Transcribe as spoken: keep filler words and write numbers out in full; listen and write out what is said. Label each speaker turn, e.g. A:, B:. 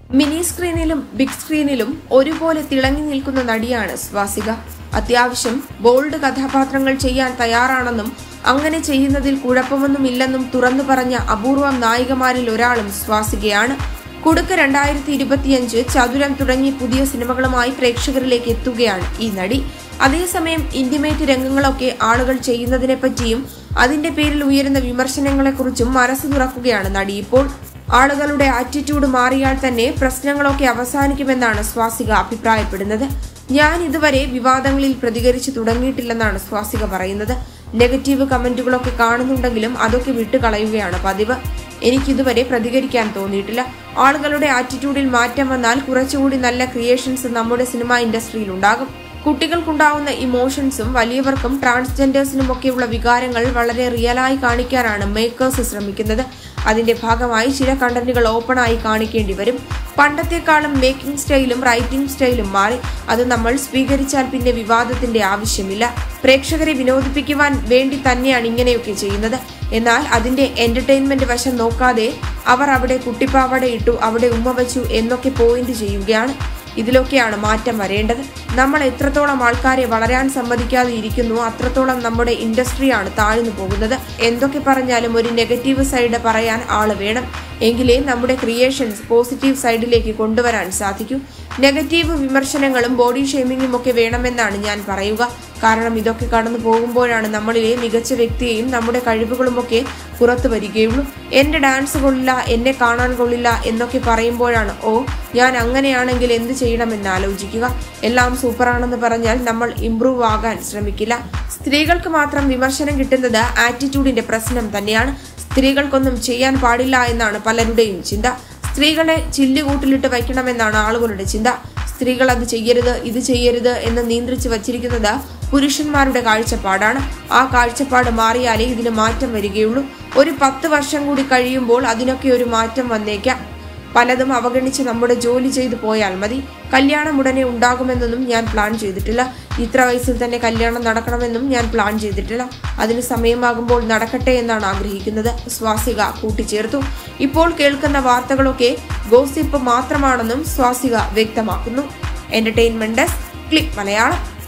A: Mini സ്ക്രീനിലും big സ്ക്രീനിലും ഒരുപോലെ തിളങ്ങി നിൽക്കുന്ന നടിയാണ് സ്വാസിക. അത്യാവശ്യം ബോൾഡ് കഥാപാത്രങ്ങൾ ചെയ്യാൻ തയ്യാറാണെന്നും അങ്ങനെ ചെയ്യുന്നതിൽ കുഴപ്പമൊന്നുമില്ലെന്നും തുറന്നു പറഞ്ഞ അപൂർവം നായികമാരിൽ ഒരാളും സ്വാസികയാണ്. കുടുക്ക് രണ്ടായിരത്തി ഇരുപത്തിയഞ്ച്, ചതുരം തുടങ്ങിയ പുതിയ സിനിമകളുമായി പ്രേക്ഷകരിലേക്ക് എത്തുകയാണ് ഈ നടി. അതേസമയം ഇന്റിമേറ്റ് രംഗങ്ങളൊക്കെ ആളുകൾ ചെയ്യുന്നതിനെ പറ്റിയും അതിന്റെ പേരിൽ ഉയരുന്ന വിമർശനങ്ങളെക്കുറിച്ചും മനസ്സ് തുറക്കുകയാണ് നടി ഇപ്പോൾ. ആളുകളുടെ ആറ്റിറ്റ്യൂഡ് മാറിയാൽ തന്നെ പ്രശ്നങ്ങളൊക്കെ അവസാനിക്കുമെന്നാണ് സ്വാസിക അഭിപ്രായപ്പെടുന്നത്. ഞാൻ ഇതുവരെ വിവാദങ്ങളിൽ പ്രതികരിച്ചു തുടങ്ങിയിട്ടില്ലെന്നാണ് സ്വാസിക പറയുന്നത്. നെഗറ്റീവ് കമന്റുകളൊക്കെ കാണുന്നുണ്ടെങ്കിലും അതൊക്കെ വിട്ടുകളയുകയാണ് പതിവ്. എനിക്കിതുവരെ പ്രതികരിക്കാൻ തോന്നിയിട്ടില്ല. ആളുകളുടെ ആറ്റിറ്റ്യൂഡിൽ മാറ്റം വന്നാൽ കുറച്ചുകൂടി നല്ല ക്രിയേഷൻസ് നമ്മുടെ സിനിമാ ഇൻഡസ്ട്രിയിൽ ഉണ്ടാകും. കുട്ടികൾക്കുണ്ടാവുന്ന ഇമോഷൻസും വലിയവർക്കും ട്രാൻസ്ജെൻഡേഴ്സിനുമൊക്കെയുള്ള വികാരങ്ങൾ വളരെ റിയലായി കാണിക്കാനാണ് മേക്കേഴ്സ് ശ്രമിക്കുന്നത്. അതിന്റെ ഭാഗമായി ചില കണ്ടന്റുകൾ ഓപ്പണായി കാണിക്കേണ്ടി വരും. പണ്ടത്തെക്കാളും മേക്കിംഗ് സ്റ്റൈലും റൈറ്റിംഗ് സ്റ്റൈലും മാറി. അത് നമ്മൾ സ്വീകരിച്ചാൽ പിന്നെ വിവാദത്തിന്റെ ആവശ്യമില്ല. പ്രേക്ഷകരെ വിനോദിപ്പിക്കുവാൻ വേണ്ടി തന്നെയാണ് ഇങ്ങനെയൊക്കെ ചെയ്യുന്നത്. എന്നാൽ അതിന്റെ എന്റർടൈൻമെന്റ് വശം നോക്കാതെ അവർ അവിടെ കുട്ടിപ്പാവട ഇട്ടു, അവിടെ ഉമ്മ വച്ചു എന്നൊക്കെ പോയിന്റ് ചെയ്യുകയാണ്. ഇതിലൊക്കെയാണ് മാറ്റം വരേണ്ടത്. നമ്മൾ എത്രത്തോളം ആൾക്കാരെ വളരാൻ സമ്മതിക്കാതെ ഇരിക്കുന്നു അത്രത്തോളം നമ്മുടെ ഇൻഡസ്ട്രിയാണ് താഴ്ന്നു പോകുന്നത്. എന്തൊക്കെ പറഞ്ഞാലും ഒരു നെഗറ്റീവ് സൈഡ് പറയാൻ ആള് വേണം. എങ്കിലേ നമ്മുടെ ക്രിയേഷൻസ് പോസിറ്റീവ് സൈഡിലേക്ക് കൊണ്ടുവരാൻ സാധിക്കൂ. നെഗറ്റീവ് വിമർശനങ്ങളും ബോഡി ഷെയ്മിങ്ങും ഒക്കെ വേണമെന്നാണ് ഞാൻ പറയുക. കാരണം ഇതൊക്കെ കടന്നു പോകുമ്പോഴാണ് നമ്മളിലെ മികച്ച വ്യക്തിയെയും നമ്മുടെ കഴിവുകളുമൊക്കെ പുറത്തു വരികയുള്ളൂ. എന്റെ ഡാൻസ് കൊള്ളില്ല, എന്നെ കാണാൻ കൊള്ളില്ല എന്നൊക്കെ പറയുമ്പോഴാണ് ഓ ഞാൻ അങ്ങനെയാണെങ്കിൽ എന്ത് ചെയ്യണമെന്ന് ആലോചിക്കുക. എല്ലാം സൂപ്പറാണെന്ന് പറഞ്ഞാൽ നമ്മൾ ഇംപ്രൂവ് ആകാൻ ശ്രമിക്കില്ല. സ്ത്രീകൾക്ക് മാത്രം വിമർശനം കിട്ടുന്നത് ആറ്റിറ്റ്യൂഡിന്റെ പ്രശ്നം തന്നെയാണ്. സ്ത്രീകൾക്കൊന്നും ചെയ്യാൻ പാടില്ല എന്നാണ് പലരുടെയും ചിന്ത. സ്ത്രീകളെ ചില്ലുകൂട്ടിലിട്ട് വയ്ക്കണമെന്നാണ് ആളുകളുടെ ചിന്ത. സ്ത്രീകൾ അത് ചെയ്യരുത്, ഇത് ചെയ്യരുത് എന്ന് നിയന്ത്രിച്ച് വച്ചിരിക്കുന്നത് പുരുഷന്മാരുടെ കാഴ്ചപ്പാടാണ്. ആ കാഴ്ചപ്പാട് മാറിയാലേ ഇതിന് മാറ്റം വരികയുള്ളൂ. ഒരു പത്ത് വർഷം കൂടി കഴിയുമ്പോൾ അതിനൊക്കെ ഒരു മാറ്റം വന്നേക്കാം. പലതും അവഗണിച്ച് നമ്മുടെ ജോലി ചെയ്തു പോയാൽ മതി. കല്യാണം ഉടനെ ഉണ്ടാകുമെന്നൊന്നും ഞാൻ പ്ലാൻ ചെയ്തിട്ടില്ല. ഇത്ര വയസ്സിൽ തന്നെ കല്യാണം നടക്കണമെന്നും ഞാൻ പ്ലാൻ ചെയ്തിട്ടില്ല. അതിന് സമയമാകുമ്പോൾ നടക്കട്ടെ എന്നാണ് ആഗ്രഹിക്കുന്നത്, സ്വാസിക കൂട്ടിച്ചേർത്തു. ഇപ്പോൾ കേൾക്കുന്ന വാർത്തകളൊക്കെ ഗോസിപ്പ് മാത്രമാണെന്നും സ്വാസിക വ്യക്തമാക്കുന്നു. Entertainment desk, click Malayalam.